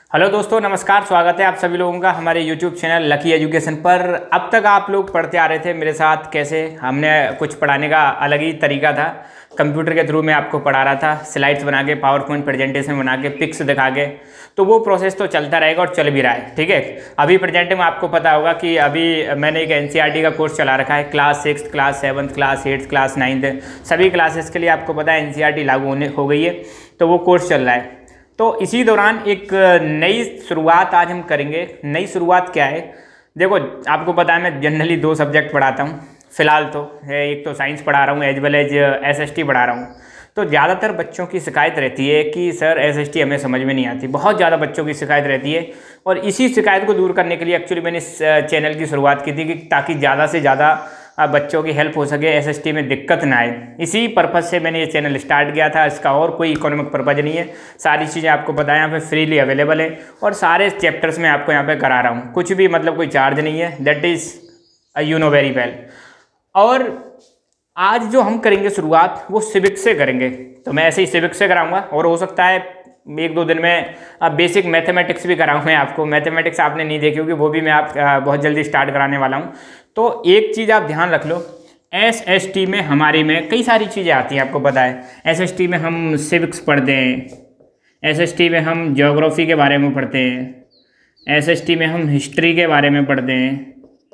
Hello दोस्तों, नमस्कार। स्वागत है आप सभी लोगों का हमारे यूट्यूब चैनल लकी एजुकेशन पर। अब तक आप लोग पढ़ते आ रहे थे मेरे साथ। कैसे हमने कुछ पढ़ाने का अलग ही तरीका था। कंप्यूटर के थ्रू मैं आपको पढ़ा रहा था, स्लाइड्स बना के, पावर पॉइंट प्रेजेंटेशन बना के, पिक्स दिखा के। तो वो प्रोसेस तो चलता रहेगा और चल भी रहा है, ठीक है। अभी प्रेजेंट में आपको पता होगा कि अभी मैंने एक एनसीईआरटी का कोर्स चला रखा है। क्लास 6, क्लास 7, क्लास 8, क्लास 9 सभी क्लासेस के लिए आपको पता है एनसीईआरटी लागू हो गई है। तो वो कोर्स चल रहा है। तो इसी दौरान एक नई शुरुआत आज हम करेंगे। नई शुरुआत क्या है? देखो, आपको पता है मैं जनरली 2 सब्जेक्ट पढ़ाता हूँ फिलहाल। तो एक तो साइंस पढ़ा रहा हूँ एज वेल एज एसएसटी पढ़ा रहा हूँ। तो ज़्यादातर बच्चों की शिकायत रहती है कि सर एसएसटी हमें समझ में नहीं आती। बहुत ज़्यादा बच्चों की शिकायत रहती है और इसी शिकायत को दूर करने के लिए एक्चुअली मैंने इस चैनल की शुरुआत की थी कि ताकि ज़्यादा से ज़्यादा बच्चों की हेल्प हो सके, एसएसटी में दिक्कत ना आए। इसी पर्पज़ से मैंने ये चैनल स्टार्ट किया था। इसका और कोई इकोनॉमिक पर्पज़ नहीं है। सारी चीज़ें आपको पता है यहाँ पे फ्रीली अवेलेबल है और सारे चैप्टर्स में आपको यहाँ पे करा रहा हूँ। कुछ भी मतलब कोई चार्ज नहीं है। That is you know very well. और आज जो हम करेंगे शुरुआत वो सिविक्स से करेंगे। तो मैं ऐसे ही सिविक्स से कराऊंगा और हो सकता है 1-2 दिन में बेसिक मैथमेटिक्स भी कराऊँ मैं आपको। मैथमेटिक्स आपने नहीं देखी होगी, वो भी मैं बहुत जल्दी स्टार्ट कराने वाला हूँ। तो एक चीज़ आप ध्यान रख लो, एसएसटी में हमारी में कई सारी चीज़ें आती हैं, आपको पता है। एसएसटी में हम सिविक्स पढ़ते हैं, एसएसटी में हम ज्योग्राफी के बारे में पढ़ते हैं, एसएसटी में हम हिस्ट्री के बारे में पढ़ते हैं।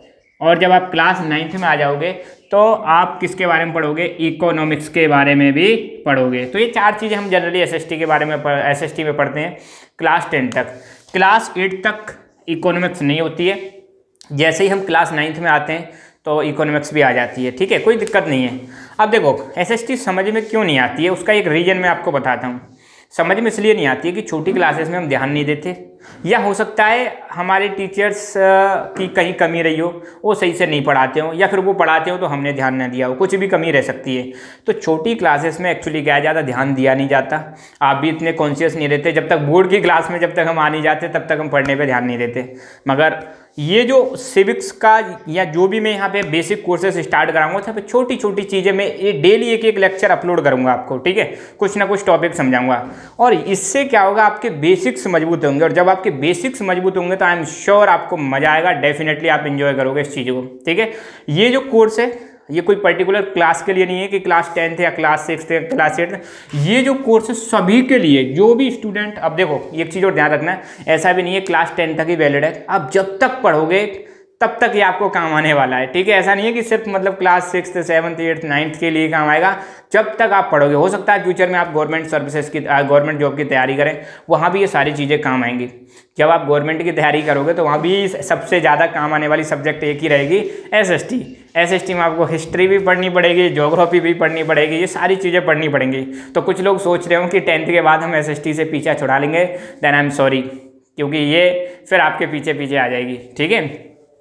और जब आप क्लास 9th में आ जाओगे तो आप किसके बारे में पढ़ोगे? इकोनॉमिक्स के बारे में भी पढ़ोगे। तो ये 4 चीज़ें हम जनरली एसएसटी के बारे में एसएसटी में पढ़ते हैं क्लास 10 तक। क्लास 8 तक इकोनॉमिक्स नहीं होती है। जैसे ही हम क्लास 9th में आते हैं तो इकोनॉमिक्स भी आ जाती है, ठीक है, कोई दिक्कत नहीं है। अब देखो, एसएसटी समझ में क्यों नहीं आती है उसका एक रीज़न मैं आपको बताता हूँ। समझ में इसलिए नहीं आती है कि छोटी क्लासेस में हम ध्यान नहीं देते, या हो सकता है हमारे टीचर्स की कहीं कमी रही हो, वो सही से नहीं पढ़ाते हो, या फिर वो पढ़ाते हो तो हमने ध्यान न दिया हो। कुछ भी कमी रह सकती है। तो छोटी क्लासेस में एक्चुअली क्या ज़्यादा ध्यान दिया नहीं जाता। आप भी इतने कॉन्शियस नहीं रहते। जब तक बोर्ड की क्लास में जब तक हम आ नहीं जाते तब तक हम पढ़ने पर ध्यान नहीं देते। मगर ये जो सिविक्स का या जो भी मैं यहाँ पे बेसिक कोर्सेज स्टार्ट कराऊंगा, तो छोटी छोटी चीज़ें मैं डेली एक लेक्चर अपलोड करूँगा आपको, ठीक है। कुछ ना कुछ टॉपिक समझाऊंगा और इससे क्या होगा, आपके बेसिक्स मजबूत होंगे। और जब आपके बेसिक्स मजबूत होंगे तो आई एम श्योर आपको मजा आएगा। डेफिनेटली आप एंजॉय करोगे इस चीज़ को, ठीक है। ये जो कोर्स है ये कोई पर्टिकुलर क्लास के लिए नहीं है कि क्लास 10th या क्लास 6 या क्लास 8। ये जो कोर्स है सभी के लिए, जो भी स्टूडेंट। अब देखो, एक चीज़ और ध्यान रखना है, ऐसा भी नहीं है क्लास 10 तक ही वैलिड है। आप जब तक पढ़ोगे तब तक ये आपको काम आने वाला है, ठीक है। ऐसा नहीं है कि सिर्फ मतलब क्लास 6, 7, 8, 9 के लिए काम आएगा। जब तक आप पढ़ोगे, हो सकता है फ्यूचर में आप गवर्नमेंट सर्विसेज की गवर्नमेंट जॉब की तैयारी करें, वहाँ भी ये सारी चीज़ें काम आएंगी। जब आप गवर्नमेंट की तैयारी करोगे तो वहाँ भी सबसे ज़्यादा काम आने वाली सब्जेक्ट एक ही रहेगी, एसएसटी। एसएसटी में आपको हिस्ट्री भी पढ़नी पड़ेगी, ज्योग्राफी भी पढ़नी पड़ेगी, ये सारी चीज़ें पढ़नी पड़ेंगी। तो कुछ लोग सोच रहे हो कि 10th के बाद हम एसएसटी से पीछा छुड़ा लेंगे, देन आई एम सॉरी, क्योंकि ये फिर आपके पीछे पीछे आ जाएगी, ठीक है।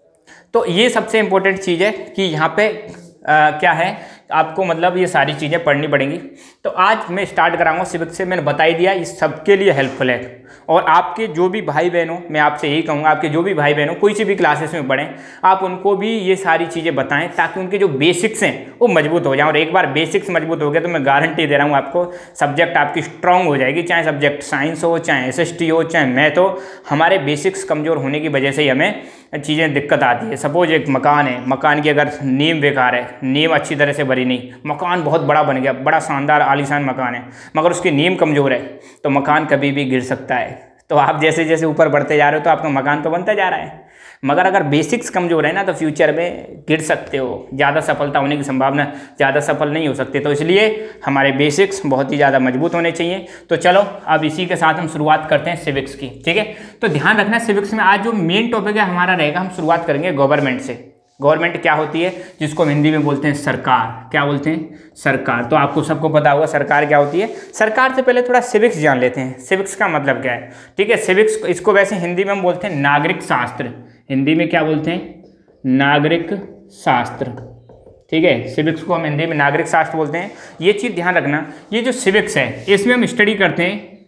तो ये सबसे इम्पोर्टेंट चीज़ है कि यहाँ पे क्या है, आपको मतलब ये सारी चीज़ें पढ़नी पड़ेंगी। तो आज मैं स्टार्ट कराऊंगा सिविक्स से। मैंने बता ही दिया, ये सबके लिए हेल्पफुल है। और आपके जो भी भाई बहन हो, मैं आपसे यही कहूँगा, आपके जो भी भाई बहन हो कोई सी भी क्लासेस में पढ़ें, आप उनको भी ये सारी चीज़ें बताएं ताकि उनके जो बेसिक्स हैं वो मजबूत हो जाएं। और एक बार बेसिक्स मजबूत हो गए तो मैं गारंटी दे रहा हूँ आपको, सब्जेक्ट आपकी स्ट्रांग हो जाएगी। चाहे सब्जेक्ट साइंस हो, चाहे एसएसटी हो, चाहे मैथ हो, हमारे बेसिक्स कमज़ोर होने की वजह से ही हमें चीज़ें दिक्कत आती है। सपोज एक मकान है, मकान की अगर नींव बेकार है, नींव अच्छी तरह से भरी नहीं, मकान बहुत बड़ा बन गया, बड़ा शानदार आलीशान मकान है, मगर उसकी नींव कमज़ोर है, तो मकान कभी भी गिर सकता है। तो आप जैसे जैसे ऊपर बढ़ते जा रहे हो तो आपका मकान तो बनता जा रहा है, मगर अगर बेसिक्स कमज़ोर है ना तो फ्यूचर में गिर सकते हो। ज़्यादा सफलता होने की संभावना, ज़्यादा सफल नहीं हो सकते। तो इसलिए हमारे बेसिक्स बहुत ही ज़्यादा मजबूत होने चाहिए। तो चलो अब इसी के साथ हम शुरुआत करते हैं सिविक्स की, ठीक है। तो ध्यान रखना, सिविक्स में आज जो मेन टॉपिक है हमारा रहेगा, हम शुरुआत करेंगे गवर्नमेंट से। गवर्नमेंट क्या होती है, जिसको हम हिंदी में बोलते हैं सरकार। क्या बोलते हैं? सरकार। तो आपको सबको पता होगा सरकार क्या होती है। सरकार से पहले थोड़ा सिविक्स जान लेते हैं। सिविक्स का मतलब क्या है, ठीक है। सिविक्स, इसको वैसे हिंदी में हम बोलते हैं नागरिक शास्त्र। हिंदी में क्या बोलते हैं? नागरिक शास्त्र, ठीक है। सिविक्स को हम हिंदी में नागरिक शास्त्र बोलते हैं। ये चीज़ ध्यान रखना, ये जो सिविक्स है इसमें हम स्टडी करते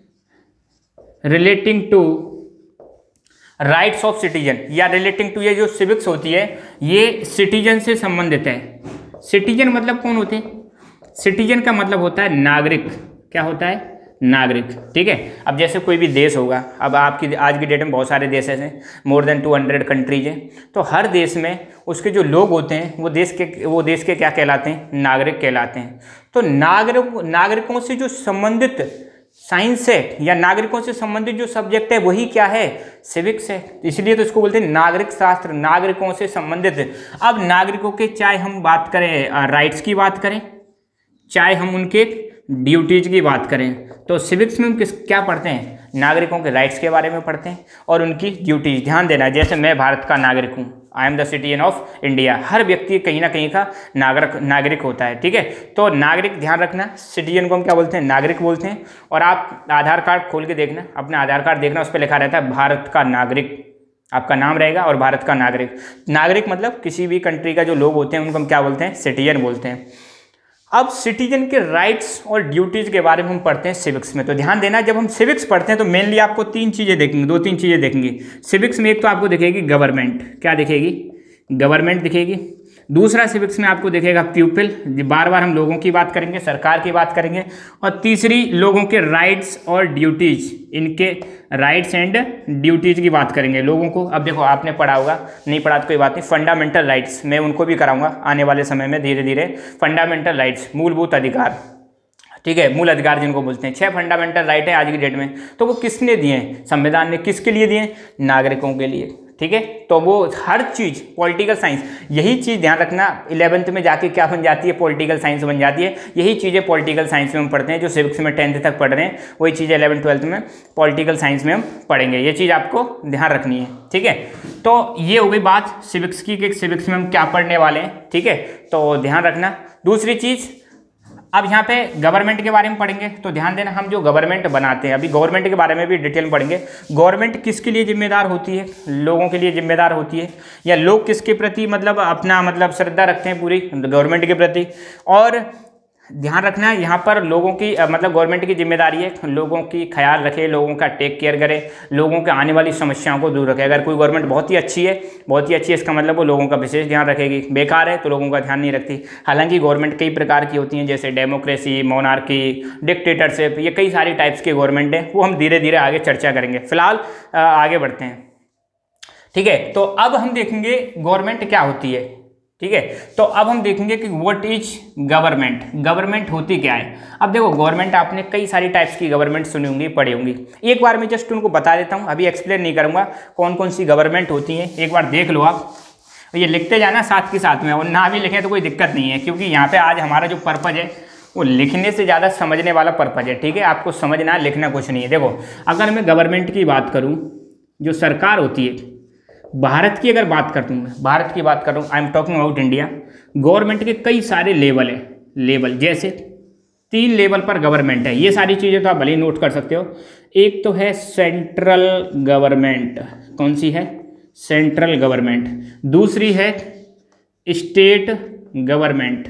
हैं relating to rights of citizen, या रिलेटिंग टू, ये जो सिविक्स होती है ये सिटीजन से संबंधित है। सिटीजन मतलब कौन होते हैं? सिटीजन का मतलब होता है नागरिक। क्या होता है? नागरिक, ठीक है। अब जैसे कोई भी देश होगा, अब आपकी आज की डेट में बहुत सारे देश हैं, मोर देन 200 कंट्रीज हैं, तो हर देश में उसके जो लोग होते हैं वो देश के क्या कहलाते हैं, नागरिक कहलाते हैं। तो नागरिकों से जो संबंधित साइंस है या नागरिकों से संबंधित जो सब्जेक्ट है वही क्या है, सिविक्स है। इसलिए तो इसको बोलते हैं नागरिक शास्त्र, नागरिकों से संबंधित। अब नागरिकों के चाहे हम बात करें राइट्स की बात करें, चाहे हम उनके ड्यूटीज की बात करें, तो सिविक्स में हम क्या पढ़ते हैं, नागरिकों के राइट्स के बारे में पढ़ते हैं और उनकी ड्यूटीज। ध्यान देना, जैसे मैं भारत का नागरिक हूँ, I am the citizen of India, हर व्यक्ति कहीं ना कहीं का नागरिक होता है, ठीक है। तो नागरिक, ध्यान रखना, सिटीजन को हम क्या बोलते हैं, नागरिक बोलते हैं। और आप आधार कार्ड खोल के देखना, अपना आधार कार्ड देखना, उस पर लिखा रहता है भारत का नागरिक, आपका नाम रहेगा और भारत का नागरिक। नागरिक मतलब किसी भी कंट्री का जो लोग होते हैं उनको हम क्या बोलते हैं, सिटीजन बोलते हैं। अब सिटीजन के राइट्स और ड्यूटीज के बारे में हम पढ़ते हैं सिविक्स में। तो ध्यान देना, जब हम सिविक्स पढ़ते हैं तो मेनली आपको तीन चीज़ें देखेंगे, दो तीन चीज़ें देखेंगे सिविक्स में। एक तो आपको दिखेगी गवर्नमेंट, क्या दिखेगी, गवर्नमेंट दिखेगी। दूसरा सिविक्स में आपको दिखेगा पीपल, बार बार हम लोगों की बात करेंगे, सरकार की बात करेंगे। और तीसरी लोगों के राइट्स और ड्यूटीज, इनके राइट्स एंड ड्यूटीज की बात करेंगे लोगों को। अब देखो, आपने पढ़ा होगा, नहीं पढ़ा तो कोई बात नहीं, फंडामेंटल राइट्स, मैं उनको भी कराऊंगा आने वाले समय में धीरे धीरे। फंडामेंटल राइट्स, मूलभूत अधिकार, ठीक है, मूल अधिकार जिनको बोलते हैं। 6 फंडामेंटल राइट है आज की डेट में, तो वो किसने दिए हैं, संविधान ने किसके लिए दिए, नागरिकों के लिए, ठीक है। तो वो हर चीज़, पॉलिटिकल साइंस, यही चीज़ ध्यान रखना, 11th में जाके क्या बन जाती है, पॉलिटिकल साइंस बन जाती है। यही चीज़ें पॉलिटिकल साइंस में हम पढ़ते हैं, जो सिविक्स में 10th तक पढ़ रहे हैं, वही चीज़ 11th 12th में पॉलिटिकल साइंस में हम पढ़ेंगे। ये चीज़ आपको ध्यान रखनी है, ठीक है। तो ये हो गई बात सिविक्स की कि सिविक्स में हम क्या पढ़ने वाले हैं, ठीक है, तो ध्यान रखना। दूसरी चीज़, अब यहाँ पे गवर्नमेंट के बारे में पढ़ेंगे, तो ध्यान देना, हम जो गवर्नमेंट बनाते हैं, अभी गवर्नमेंट के बारे में भी डिटेल में पढ़ेंगे। गवर्नमेंट किसके लिए जिम्मेदार होती है, लोगों के लिए जिम्मेदार होती है, या लोग किसके प्रति मतलब अपना मतलब श्रद्धा रखते हैं पूरी गवर्नमेंट के प्रति। और ध्यान रखना है यहाँ पर लोगों की मतलब गवर्नमेंट की जिम्मेदारी है लोगों की ख्याल रखे, लोगों का टेक केयर करे, लोगों के आने वाली समस्याओं को दूर रखे। अगर कोई गवर्नमेंट बहुत ही अच्छी है इसका मतलब वो लोगों का विशेष ध्यान रखेगी। बेकार है तो लोगों का ध्यान नहीं रखती। हालांकि गवर्नमेंट कई प्रकार की होती हैं, जैसे डेमोक्रेसी, मोनार्की, डिक्टेटरशिप, ये कई सारी टाइप्स की गवर्नमेंट है, वो हम धीरे धीरे आगे चर्चा करेंगे। फिलहाल आगे बढ़ते हैं, ठीक है। तो अब हम देखेंगे गवर्नमेंट क्या होती है, ठीक है। तो अब हम देखेंगे कि व्हाट इज गवर्नमेंट, गवर्नमेंट होती क्या है। अब देखो, गवर्नमेंट आपने कई सारी टाइप्स की गवर्नमेंट सुनी होंगी, पढ़ी होंगी। एक बार मैं जस्ट उनको बता देता हूँ, अभी एक्सप्लेन नहीं करूँगा कौन कौन सी गवर्नमेंट होती हैं, एक बार देख लो आप। ये लिखते जाना साथ के साथ में, और ना भी लिखें तो कोई दिक्कत नहीं है, क्योंकि यहाँ पे आज हमारा जो पर्पज है वो लिखने से ज़्यादा समझने वाला पर्पज है, ठीक है। आपको समझना, लिखना कुछ नहीं है। देखो, अगर मैं गवर्नमेंट की बात करूँ, जो सरकार होती है, भारत की अगर बात करता हूँ, भारत की बात कर रहा हूँ, I am talking about India. Government के कई सारे लेवल है, लेवल जैसे 3 लेवल पर गवर्नमेंट है। ये सारी चीज़ें तो आप भले ही नोट कर सकते हो। एक तो है सेंट्रल गवर्नमेंट, कौन सी है, सेंट्रल गवर्नमेंट। दूसरी है स्टेट गवर्नमेंट,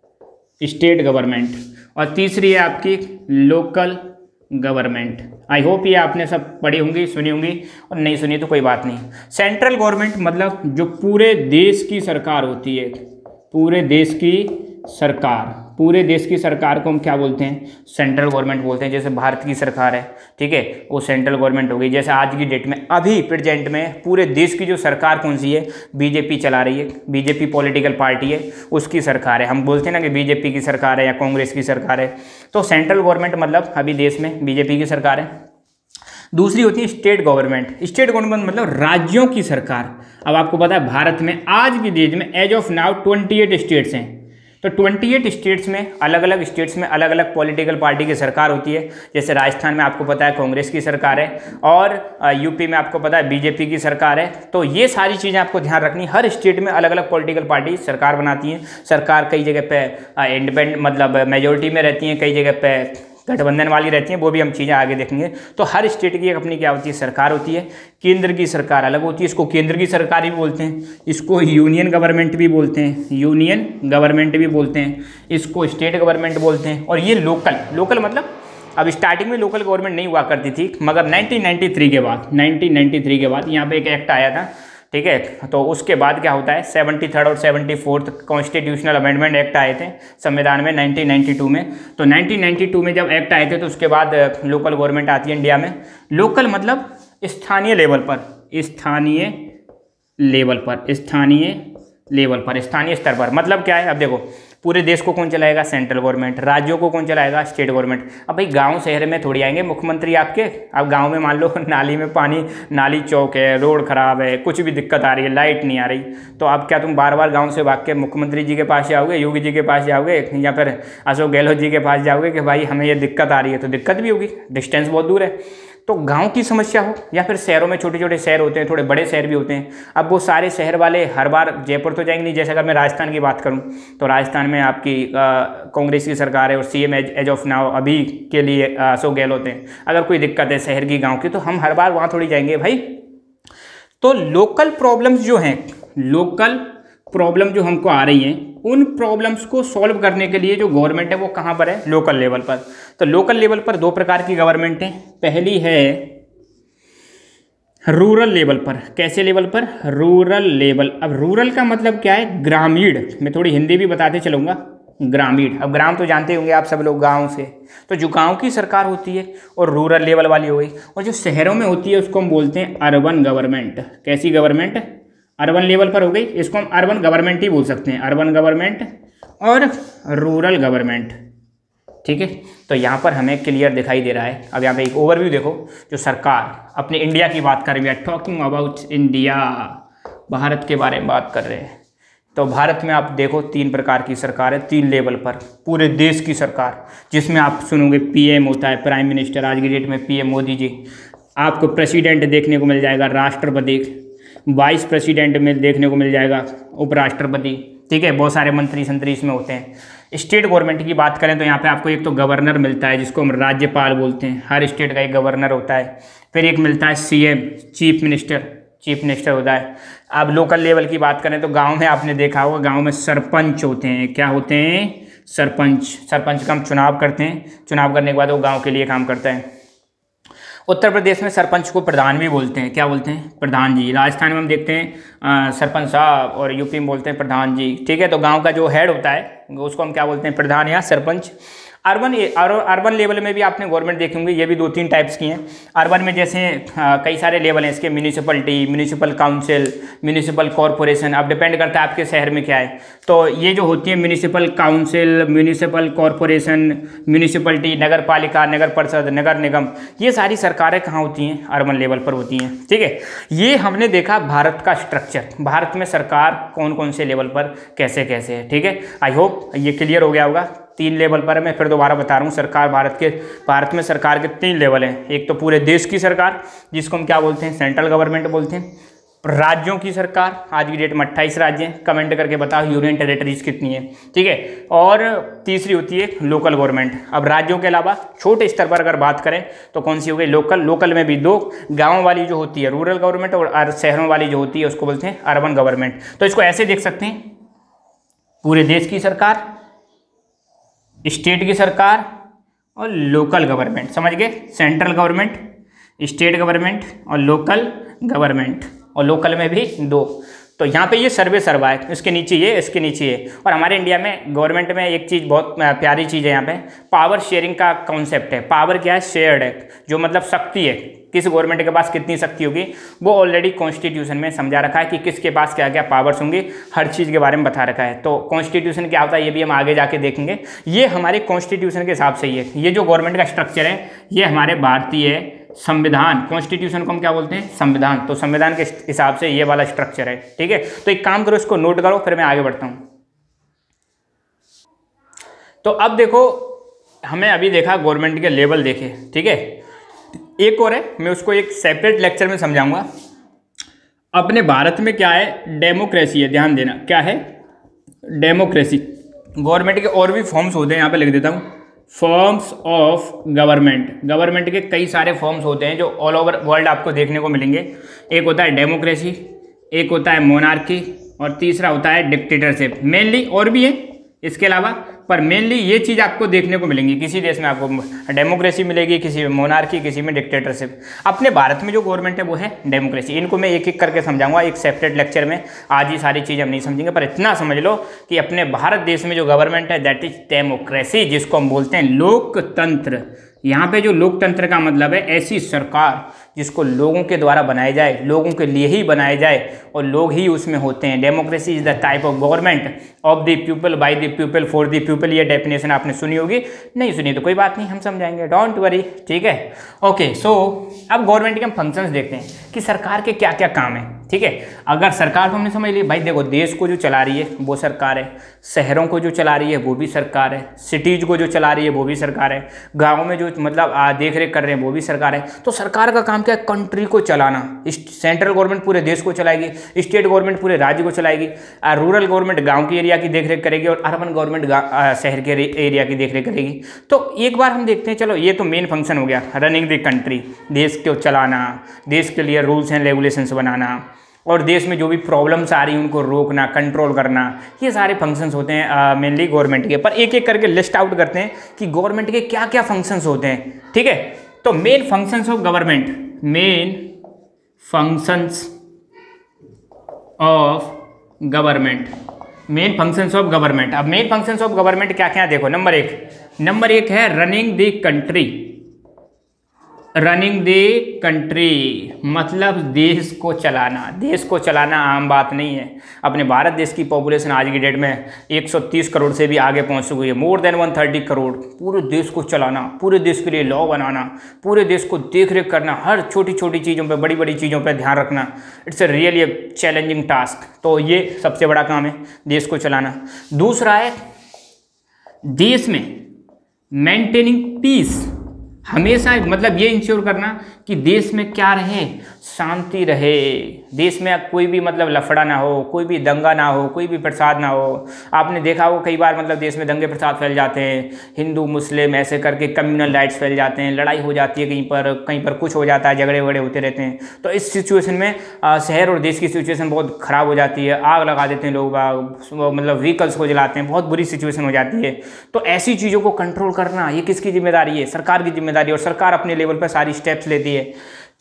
स्टेट गवर्नमेंट। और तीसरी है आपकी लोकल गवर्नमेंट। आई होप ये आपने सब पढ़ी होंगी, सुनी होंगी, और नहीं सुनी तो कोई बात नहीं। सेंट्रल गवर्नमेंट मतलब जो पूरे देश की सरकार होती है, पूरे देश की सरकार, पूरे देश की सरकार को हम क्या बोलते हैं, सेंट्रल गवर्नमेंट बोलते हैं। जैसे भारत की सरकार है, ठीक है, वो सेंट्रल गवर्नमेंट हो गई। जैसे आज की डेट में, अभी प्रेजेंट में पूरे देश की जो सरकार कौन सी है, बीजेपी चला रही है, बीजेपी पॉलिटिकल पार्टी है, उसकी सरकार है। हम बोलते हैं ना कि बीजेपी की सरकार है या कांग्रेस की सरकार है, तो सेंट्रल गवर्नमेंट मतलब अभी देश में बीजेपी की सरकार है। दूसरी होती है स्टेट गवर्नमेंट। स्टेट गवर्नमेंट मतलब राज्यों की सरकार। अब आपको पता है भारत में आज की डेट में एज ऑफ नाउ 28 स्टेट्स हैं, तो 28 स्टेट्स में अलग अलग स्टेट्स में अलग अलग पॉलिटिकल पार्टी की सरकार होती है। जैसे राजस्थान में आपको पता है कांग्रेस की सरकार है, और यूपी में आपको पता है बीजेपी की सरकार है। तो ये सारी चीज़ें आपको ध्यान रखनी, हर स्टेट में अलग अलग पॉलिटिकल पार्टी सरकार बनाती हैं। सरकार कई जगह पे इंडिपेंडेंट मतलब मेजोरिटी में रहती हैं, कई जगह पे गठबंधन वाली रहती हैं, वो भी हम चीज़ें आगे देखेंगे। तो हर स्टेट की एक अपनी क्या होती है, सरकार होती है। केंद्र की सरकार अलग होती है, इसको केंद्र की सरकार भी बोलते हैं, इसको यूनियन गवर्नमेंट भी बोलते हैं, यूनियन गवर्नमेंट भी बोलते हैं, इसको स्टेट गवर्नमेंट बोलते हैं। और ये लोकल मतलब अब स्टार्टिंग में लोकल गवर्नमेंट नहीं हुआ करती थी, मगर 1993 के बाद यहाँ पे एक एक्ट आया था, ठीक है। तो उसके बाद क्या होता है, 73rd और 74th कॉन्स्टिट्यूशनल अमेंडमेंट एक्ट आए थे संविधान में 1992 में। तो 1992 में जब एक्ट आए थे तो उसके बाद लोकल गवर्नमेंट आती है इंडिया में। लोकल मतलब स्थानीय लेवल पर, स्थानीय लेवल पर, स्थानीय लेवल पर, स्थानीय स्तर पर। मतलब क्या है, अब देखो पूरे देश को कौन चलाएगा, सेंट्रल गवर्नमेंट। राज्यों को कौन चलाएगा, स्टेट गवर्नमेंट। अब भाई गांव शहर में थोड़ी आएंगे मुख्यमंत्री आपके। अब गांव में मान लो नाली में पानी, नाली चौक है, रोड खराब है, कुछ भी दिक्कत आ रही है, लाइट नहीं आ रही, तो अब क्या तुम बार बार गाँव से भाग के मुख्यमंत्री जी के पास जाओगे, योगी जी के पास जाओगे, या फिर अशोक गहलोत जी के पास जाओगे कि भाई हमें ये दिक्कत आ रही है? तो दिक्कत भी होगी, डिस्टेंस बहुत दूर है। तो गांव की समस्या हो या फिर शहरों में, छोटे छोटे शहर होते हैं, थोड़े बड़े शहर भी होते हैं। अब वो सारे शहर वाले हर बार जयपुर तो जाएंगे नहीं। जैसे अगर मैं राजस्थान की बात करूं तो राजस्थान में आपकी कांग्रेस की सरकार है और सीएम एज ऑफ नाउ अभी के लिए अशोक गहलोत हैं। अगर कोई दिक्कत है शहर की, गाँव की, तो हम हर बार वहाँ थोड़ी जाएंगे भाई। तो लोकल प्रॉब्लम्स जो हैं, लोकल प्रॉब्लम जो हमको आ रही हैं, उन प्रॉब्लम्स को सॉल्व करने के लिए जो गवर्नमेंट है वो कहाँ पर है, लोकल लेवल पर। तो लोकल लेवल पर दो प्रकार की गवर्नमेंट है। पहली है रूरल लेवल पर। कैसे लेवल पर, रूरल लेवल। अब रूरल का मतलब क्या है, ग्रामीण। मैं थोड़ी हिंदी भी बताते चलूँगा, ग्रामीण। अब ग्राम तो जानते होंगे आप सब लोग, गाँव से। तो जो गाँव की सरकार होती है और रूरल लेवल वाली हो गई, और जो शहरों में होती है उसको हम बोलते हैं अर्बन गवर्नमेंट। कैसी गवर्नमेंट, अर्बन लेवल पर हो गई, इसको हम अर्बन गवर्नमेंट ही बोल सकते हैं, अर्बन गवर्नमेंट और रूरल गवर्नमेंट। ठीक है। तो यहाँ पर हमें क्लियर दिखाई दे रहा है। अब यहाँ पे एक ओवरव्यू देखो, जो सरकार अपने इंडिया की बात कर रही है, टॉकिंग अबाउट इंडिया, भारत के बारे में बात कर रहे हैं। तो भारत में आप देखो 3 प्रकार की सरकार है, 3 लेवल पर, पूरे देश की सरकार, जिसमें आप सुनोगे पीएम होता है, प्राइम मिनिस्टर। आज की डेट में पीएम मोदी जी। आपको प्रेसिडेंट देखने को मिल जाएगा, राष्ट्रपति, वाइस प्रेसिडेंट में देखने को मिल जाएगा उपराष्ट्रपति। ठीक है, बहुत सारे मंत्री संत्री इसमें होते हैं। स्टेट गवर्नमेंट की बात करें तो यहाँ पे आपको एक तो गवर्नर मिलता है, जिसको हम राज्यपाल बोलते हैं। हर स्टेट का एक गवर्नर होता है। फिर एक मिलता है सीएम, चीफ मिनिस्टर होता है। अब लोकल लेवल की बात करें तो गांव में आपने देखा होगा, गांव में सरपंच होते हैं। क्या होते हैं, सरपंच का हम चुनाव करते हैं। चुनाव करने के बाद वो गाँव के लिए काम करता है। उत्तर प्रदेश में सरपंच को प्रधान भी बोलते हैं। क्या बोलते हैं, प्रधान जी। राजस्थान में हम देखते हैं सरपंच साहब, और यूपी में बोलते हैं प्रधान जी। ठीक है। तो गांव का जो हेड होता है उसको हम क्या बोलते हैं, प्रधान या सरपंच। अर्बन लेवल में भी आपने गवर्नमेंट देखे होंगे, ये भी 2-3 टाइप्स की हैं। अर्बन में जैसे कई सारे लेवल हैं इसके, municipality, municipal council, municipal corporation. अब डिपेंड करता है आपके शहर में क्या है। तो ये जो होती है municipal council, municipal corporation, municipality, नगर पालिका, नगर परिषद, नगर निगम, ये सारी सरकारें कहाँ होती हैं, अर्बन लेवल पर होती हैं। ठीक है। ये हमने देखा भारत का स्ट्रक्चर, भारत में सरकार कौन कौन से लेवल पर कैसे कैसे है। ठीक है। आई होप ये क्लियर हो गया होगा। 3 लेवल पर मैं फिर दोबारा बता रहा हूँ। सरकार भारत में सरकार के 3 लेवल हैं। एक तो पूरे देश की सरकार, जिसको हम क्या बोलते हैं, सेंट्रल गवर्नमेंट बोलते हैं। राज्यों की सरकार, आज की डेट में 28 राज्य हैं। कमेंट करके बताओ यूनियन टेरिटरीज कितनी है। ठीक है। और तीसरी होती है लोकल गवर्नमेंट। अब राज्यों के अलावा छोटे स्तर पर अगर बात करें तो कौन सी हो गई, लोकल में भी 2, गाँव वाली जो होती है रूरल गवर्नमेंट, और शहरों वाली जो होती है उसको बोलते हैं अर्बन गवर्नमेंट। तो इसको ऐसे देख सकते हैं, पूरे देश की सरकार, स्टेट की सरकार और लोकल गवर्नमेंट। समझ गए, सेंट्रल गवर्नमेंट, स्टेट गवर्नमेंट और लोकल गवर्नमेंट। और लोकल में भी 2। तो यहाँ पे ये सर्वा है, इसके नीचे ये, इसके नीचे ये। और हमारे इंडिया में गवर्नमेंट में एक चीज़ बहुत प्यारी चीज़ है, यहाँ पे पावर शेयरिंग का कॉन्सेप्ट है। पावर क्या है, शेयर्ड है, जो मतलब शक्ति है, किस गवर्नमेंट के पास कितनी शक्ति होगी, वो ऑलरेडी कॉन्स्टिट्यूशन में समझा रखा है कि किसके पास क्या क्या पावर्स होंगी, हर चीज़ के बारे में बता रखा है। तो कॉन्स्टिट्यूशन क्या होता है ये भी हम आगे जाके देखेंगे। ये हमारे कॉन्स्टिट्यूशन के हिसाब से ही है। ये जो गवर्नमेंट का स्ट्रक्चर है ये हमारे भारतीय संविधान, कॉन्स्टिट्यूशन को हम क्या बोलते हैं, संविधान। तो संविधान के हिसाब से ये वाला स्ट्रक्चर है। ठीक है। तो एक काम करो, इसको नोट करो, फिर मैं आगे बढ़ता हूँ। तो अब देखो, हमें अभी देखा गवर्नमेंट के लेवल देखे। ठीक है। एक और है, मैं उसको एक सेपरेट लेक्चर में समझाऊंगा। अपने भारत में क्या है, डेमोक्रेसी है। ध्यान देना, क्या है, डेमोक्रेसी। गवर्नमेंट के और भी फॉर्म्स होते हैं, यहाँ पे लिख देता हूँ, फॉर्म्स ऑफ गवर्नमेंट के कई सारे फॉर्म्स होते हैं जो ऑल ओवर वर्ल्ड आपको देखने को मिलेंगे। एक होता है डेमोक्रेसी, एक होता है मोनार्की, और तीसरा होता है डिक्टेटरशिप। मेनली और भी है, इसके अलावा पर मेनली ये चीज़ आपको देखने को मिलेंगी, किसी देश में आपको डेमोक्रेसी मिलेगी, किसी में मोनार्की, किसी में डिक्टेटरशिप। अपने भारत में जो गवर्नमेंट है वो है डेमोक्रेसी। इनको मैं एक एक करके समझाऊंगा एक सेपरेट लेक्चर में, आज ही सारी चीज़ हम नहीं समझेंगे, पर इतना समझ लो कि अपने भारत देश में जो गवर्नमेंट है दैट इज डेमोक्रेसी, जिसको हम बोलते हैं लोकतंत्र। यहाँ पे जो लोकतंत्र का मतलब है ऐसी सरकार जिसको लोगों के द्वारा बनाया जाए, लोगों के लिए ही बनाया जाए और लोग ही उसमें होते हैं। Democracy is the type of government of the people, by the people, for the people. ये डेफिनेशन आपने सुनी होगी, नहीं सुनी तो कोई बात नहीं, हम समझाएंगे, डोंट वरी, ठीक है। ओके, सो अब गवर्नमेंट के हम फंक्शंस देखते हैं कि सरकार के क्या क्या काम है, ठीक है। अगर सरकार को हमने समझ ली, भाई देखो देश को जो चला रही है वो सरकार है, शहरों को जो चला रही है वो भी सरकार है, सिटीज को जो चला रही है वो भी सरकार है, गाँव में जो मतलब देख रेख कर रहे हैं वो भी सरकार है। तो सरकार का काम क्या है? कंट्री को चलाना। सेंट्रल गवर्नमेंट पूरे देश को चलाएगी, स्टेट गवर्नमेंट पूरे राज्य को चलाएगी, रूरल गवर्नमेंट गांव की एरिया की देखरेख करेगी और अर्बन गवर्नमेंट शहर के एरिया की देखरेख करेगी। तो एक बार हम देखते हैं, चलो ये तो मेन फंक्शन हो गया, रनिंग द कंट्री, देश को चलाना, देश के लिए रूल्स एंड रेगुलेशंस बनाना और देश में जो भी प्रॉब्लम्स आ रही हैं उनको रोकना, कंट्रोल करना, ये सारे फंक्शंस होते हैं मेनली गवर्नमेंट के। पर एक एक करके लिस्ट आउट करते हैं कि गवर्नमेंट के क्या क्या फंक्शंस होते हैं, ठीक है। तो main functions of government, main functions of government, main functions of government. अब मेन फंक्शंस ऑफ गवर्नमेंट क्या क्या देखो, नंबर एक है running the country. Running the country मतलब देश को चलाना। देश को चलाना आम बात नहीं है। अपने भारत देश की पॉपुलेशन आज की डेट में 130 करोड़ से भी आगे पहुंच चुकी है, मोर देन 130 करोड़। पूरे देश को चलाना, पूरे देश के लिए लॉ बनाना, पूरे देश को देख रेख करना, हर छोटी छोटी चीज़ों पे, बड़ी बड़ी चीज़ों पे ध्यान रखना, it's a really challenging task. तो ये सबसे बड़ा काम है, देश को चलाना। दूसरा है देश में मेंटेनिंग पीस, हमेशा मतलब ये इंश्योर करना कि देश में क्या रहे, शांति रहे, देश में कोई भी मतलब लफड़ा ना हो, कोई भी दंगा ना हो, कोई भी प्रसाद ना हो। आपने देखा हो कई बार मतलब देश में दंगे प्रसाद फैल जाते हैं, हिंदू मुस्लिम ऐसे करके कम्युनल राइट्स फैल जाते हैं, लड़ाई हो जाती है कहीं पर कुछ हो जाता है, झगड़े वगड़े होते रहते हैं। तो इस सिचुएशन में शहर और देश की सिचुएशन बहुत ख़राब हो जाती है, आग लगा देते हैं लोग, मतलब व्हीकल्स को जलाते हैं, बहुत बुरी सिचुएशन हो जाती है। तो ऐसी चीज़ों को कंट्रोल करना ये किसकी जिम्मेदारी है? सरकार की जिम्मेदारी है, और सरकार अपने लेवल पर सारी स्टेप्स लेती है।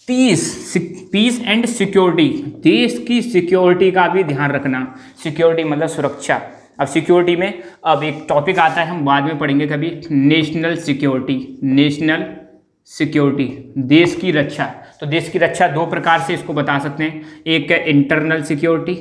पीस एंड सिक्योरिटी, देश की सिक्योरिटी का भी ध्यान रखना। सिक्योरिटी मतलब सुरक्षा। अब सिक्योरिटी में अब एक टॉपिक आता है, हम बाद में पढ़ेंगे कभी, नेशनल सिक्योरिटी। नेशनल सिक्योरिटी, देश की रक्षा। तो देश की रक्षा दो प्रकार से इसको बता सकते हैं, एक है इंटरनल सिक्योरिटी,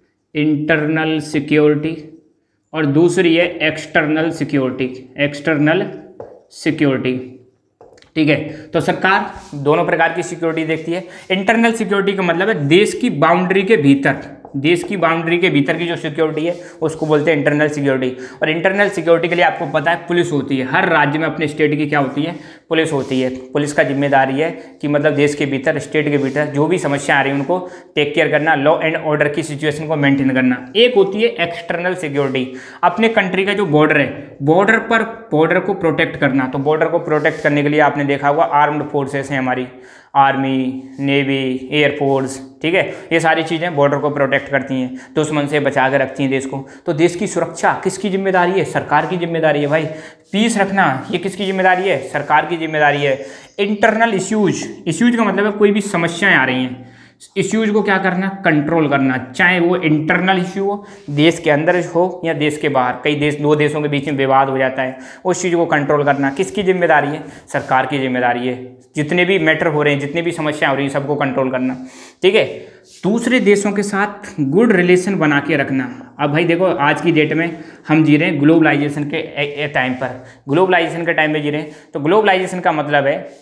इंटरनल सिक्योरिटी, और दूसरी है एक्सटर्नल सिक्योरिटी, एक्सटर्नल सिक्योरिटी, ठीक है। तो सरकार दोनों प्रकार की सिक्योरिटी देखती है। इंटरनल सिक्योरिटी का मतलब है देश की बाउंड्री के भीतर, देश की बाउंड्री के भीतर की जो सिक्योरिटी है उसको बोलते हैं इंटरनल सिक्योरिटी। और इंटरनल सिक्योरिटी के लिए आपको पता है पुलिस होती है, हर राज्य में अपने स्टेट की क्या होती है, पुलिस होती है। पुलिस का जिम्मेदारी है कि मतलब देश के भीतर, स्टेट के भीतर जो भी समस्या आ रही है उनको टेक केयर करना, लॉ एंड ऑर्डर की सिचुएशन को मेंटेन करना। एक होती है एक्सटर्नल सिक्योरिटी, अपने कंट्री का जो बॉर्डर है, बॉर्डर को प्रोटेक्ट करना। तो बॉर्डर को प्रोटेक्ट करने के लिए आपने देखा होगा आर्म्ड फोर्सेस हैं हमारी, आर्मी, नेवी, एयरफोर्स, ठीक है। ये सारी चीज़ें बॉर्डर को प्रोटेक्ट करती हैं, दुश्मन से बचा कर रखती हैं देश को। तो देश की सुरक्षा किसकी जिम्मेदारी है? सरकार की जिम्मेदारी है भाई। पीस रखना ये किसकी जिम्मेदारी है? सरकार की जिम्मेदारी है। इंटरनल इश्यूज का मतलब है कोई भी समस्याएं आ रही हैं, इश्यूज को क्या करना, कंट्रोल करना, चाहे वो इंटरनल इश्यू हो, देश के अंदर हो या देश के बाहर। कई देश, दो देशों के बीच में विवाद हो जाता है, उस चीज़ को कंट्रोल करना किसकी जिम्मेदारी है? सरकार की जिम्मेदारी है। जितने भी मैटर हो रहे हैं, जितनी भी समस्या हो रही है, सबको कंट्रोल करना, ठीक है। दूसरे देशों के साथ गुड रिलेशन बना के रखना। अब भाई देखो आज की डेट में हम जी रहे हैं ग्लोबलाइजेशन के टाइम पर, ग्लोबलाइजेशन के टाइम में जी रहे हैं। तो ग्लोबलाइजेशन का मतलब है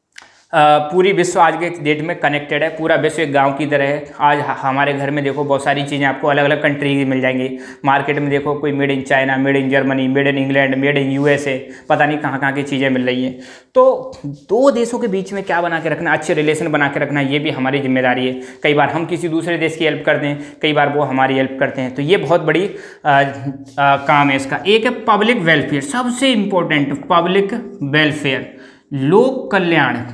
पूरी विश्व आज के डेट में कनेक्टेड है, पूरा विश्व एक गांव की तरह है। आज हमारे घर में देखो बहुत सारी चीज़ें आपको अलग अलग कंट्री की मिल जाएंगी। मार्केट में देखो कोई made in China, made in Germany, made in England, made in USA, पता नहीं कहाँ कहाँ की चीज़ें मिल रही हैं। तो दो देशों के बीच में क्या बना के रखना, अच्छे रिलेशन बना के रखना, ये भी हमारी जिम्मेदारी है। कई बार हम किसी दूसरे देश की हेल्प करते हैं, कई बार वो हमारी हेल्प करते हैं। तो ये बहुत बड़ी काम है इसका। एक है पब्लिक वेलफेयर, सबसे इम्पोर्टेंट पब्लिक वेलफेयर, लोक कल्याण।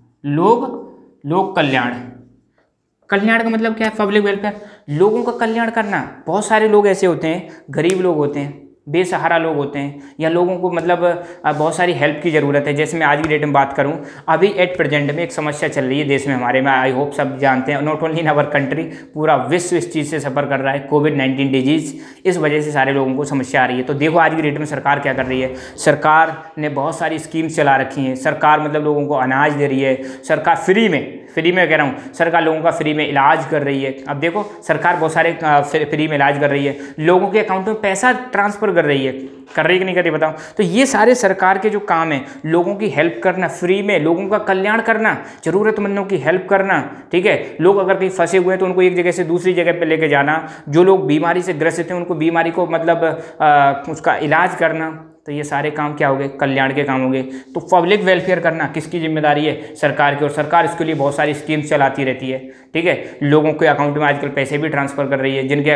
लोक कल्याण, कल्याण का मतलब क्या है? पब्लिक वेलफेयर, लोगों का कल्याण करना। बहुत सारे लोग ऐसे होते हैं, गरीब लोग होते हैं, बेसहारा लोग होते हैं या लोगों को मतलब बहुत सारी हेल्प की ज़रूरत है। जैसे मैं आज की डेट में बात करूं, अभी एट प्रेजेंट में एक समस्या चल रही है देश में हमारे में, आई होप सब जानते हैं, not only in our country, पूरा विश्व इस चीज़ से सफ़र कर रहा है, कोविड-19 डिजीज़। इस वजह से सारे लोगों को समस्या आ रही है। तो देखो आज की डेट में सरकार क्या कर रही है, सरकार ने बहुत सारी स्कीम्स चला रखी हैं। सरकार मतलब लोगों को अनाज दे रही है, सरकार फ्री में कह रहा हूँ, सरकार लोगों का फ्री में इलाज कर रही है। अब देखो सरकार बहुत सारे फ्री में इलाज कर रही है, लोगों के अकाउंट में पैसा ट्रांसफ़र कर रही है कि नहीं कर रही बताओ। तो ये सारे सरकार के जो काम है, लोगों की हेल्प करना, फ्री में लोगों का कल्याण करना, ज़रूरतमंदों की हेल्प करना, ठीक है। लोग अगर कहीं फंसे हुए हैं तो उनको एक जगह से दूसरी जगह पे लेके जाना, जो लोग बीमारी से ग्रसित हैं उनको बीमारी को मतलब उसका इलाज करना। तो ये सारे काम क्या हो गए, कल्याण के काम हो गए। तो पब्लिक वेलफेयर करना किसकी जिम्मेदारी है, सरकार की, और सरकार इसके लिए बहुत सारी स्कीम्स चलाती रहती है, ठीक है। लोगों के अकाउंट में आजकल पैसे भी ट्रांसफ़र कर रही है, जिनके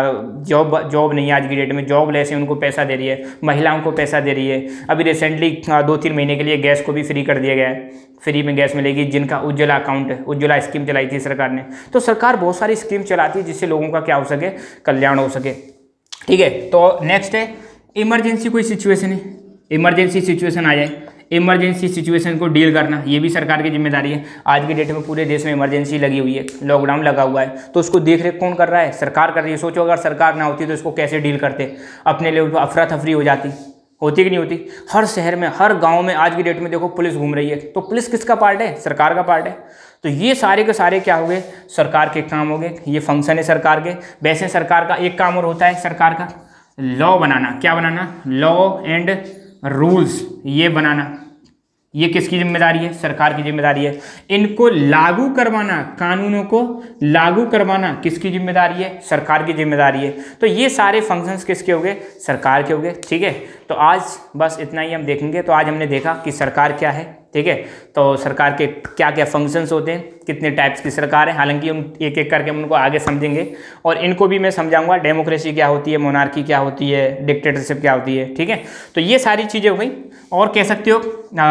जॉब नहीं है आज की डेट में, जॉबलेस है, उनको पैसा दे रही है, महिलाओं को पैसा दे रही है। अभी रिसेंटली 2-3 महीने के लिए गैस को भी फ्री कर दिया गया है, फ्री में गैस मिलेगी जिनका उज्ज्वला अकाउंट है, उज्ज्वला स्कीम चलाई थी सरकार ने। तो सरकार बहुत सारी स्कीम चलाती है जिससे लोगों का क्या हो सके, कल्याण हो सके, ठीक है। तो नेक्स्ट है इमरजेंसी, कोई सिचुएशन है, इमरजेंसी सिचुएशन आ जाए, इमरजेंसी सिचुएशन को डील करना ये भी सरकार की जिम्मेदारी है। आज की डेट में पूरे देश में इमरजेंसी लगी हुई है, लॉकडाउन लगा हुआ है, तो उसको देख रेख कौन कर रहा है, सरकार कर रही है। सोचो अगर सरकार ना होती तो इसको कैसे डील करते, अपने लेवल पर अफरा तफरी हो जाती, होती कि नहीं होती। हर शहर में, हर गांव में आज की डेट में देखो पुलिस घूम रही है, तो पुलिस किसका पार्ट है, सरकार का पार्ट है। तो ये सारे के सारे क्या हो गए, सरकार के काम हो गए, ये फंक्शन है सरकार के। वैसे सरकार का एक काम और होता है, सरकार का लॉ बनाना, क्या बनाना, लॉ एंड रूल्स ये बनाना, ये किसकी जिम्मेदारी है, सरकार की जिम्मेदारी है। इनको लागू करवाना, कानूनों को लागू करवाना किसकी जिम्मेदारी है, सरकार की जिम्मेदारी है। तो ये सारे फंक्शंस किसके हो गए, सरकार के हो गए, ठीक है। तो आज बस इतना ही हम देखेंगे। तो आज हमने देखा कि सरकार क्या है, ठीक है। तो सरकार के क्या क्या फंक्शंस होते हैं, कितने टाइप्स की सरकार है, हालांकि हम एक एक करके हम उनको आगे समझेंगे और इनको भी मैं समझाऊंगा, डेमोक्रेसी क्या होती है, मोनार्की क्या होती है, डिक्टेटरशिप क्या होती है, ठीक है। तो ये सारी चीज़ें हो गई। और कह सकते हो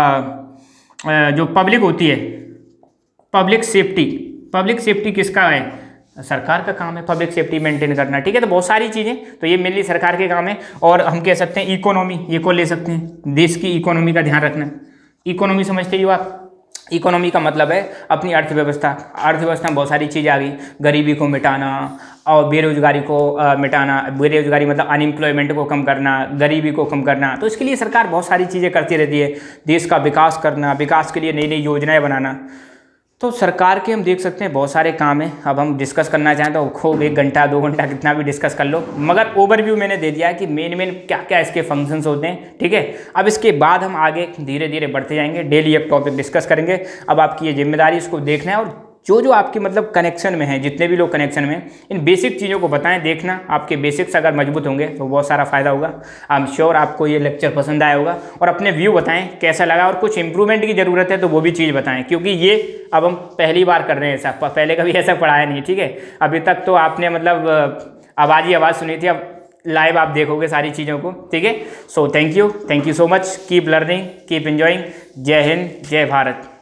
जो पब्लिक होती है, पब्लिक सेफ्टी किसका है, सरकार का काम है पब्लिक सेफ्टी मेंटेन करना, ठीक है। तो बहुत सारी चीज़ें, तो ये मेनली सरकार के काम है। और हम कह सकते हैं इकोनॉमी, ये को ले सकते हैं, देश की इकोनॉमी का ध्यान रखना। इकोनॉमी समझते हो आप, इकोनॉमी का मतलब है अपनी अर्थव्यवस्था। अर्थव्यवस्था में बहुत सारी चीज़ें आ गई, गरीबी को मिटाना और बेरोजगारी को मिटाना, बेरोजगारी मतलब अनएम्प्लॉयमेंट को कम करना, गरीबी को कम करना। तो इसके लिए सरकार बहुत सारी चीज़ें करती रहती है, देश का विकास करना, विकास के लिए नई नई योजनाएं बनाना। तो सरकार के हम देख सकते हैं बहुत सारे काम हैं। अब हम डिस्कस करना चाहें तो खूब 1 घंटा 2 घंटा कितना भी डिस्कस कर लो, मगर ओवरव्यू मैंने दे दिया है कि मेन क्या क्या इसके फंक्शंस होते हैं, ठीक है। अब इसके बाद हम आगे धीरे धीरे बढ़ते जाएंगे, डेली एक टॉपिक डिस्कस करेंगे। अब आपकी ये जिम्मेदारी इसको देखना है और जो आपके मतलब कनेक्शन में है, जितने भी लोग कनेक्शन में, इन बेसिक चीज़ों को बताएं, देखना आपके बेसिक्स अगर मजबूत होंगे तो बहुत सारा फायदा होगा। आई एम श्योर आपको ये लेक्चर पसंद आया होगा। और अपने व्यू बताएं कैसा लगा, और कुछ इंप्रूवमेंट की ज़रूरत है तो वो भी चीज़ बताएं, क्योंकि ये अब हम पहली बार कर रहे हैं ऐसा, पहले कभी ऐसा पढ़ाया नहीं, ठीक है। अभी तक तो आपने मतलब आवाज़ ही आवाज़ सुनी थी, अब लाइव आप देखोगे सारी चीज़ों को, ठीक है। So thank you so much, keep learning, keep enjoying. जय हिंद, जय भारत।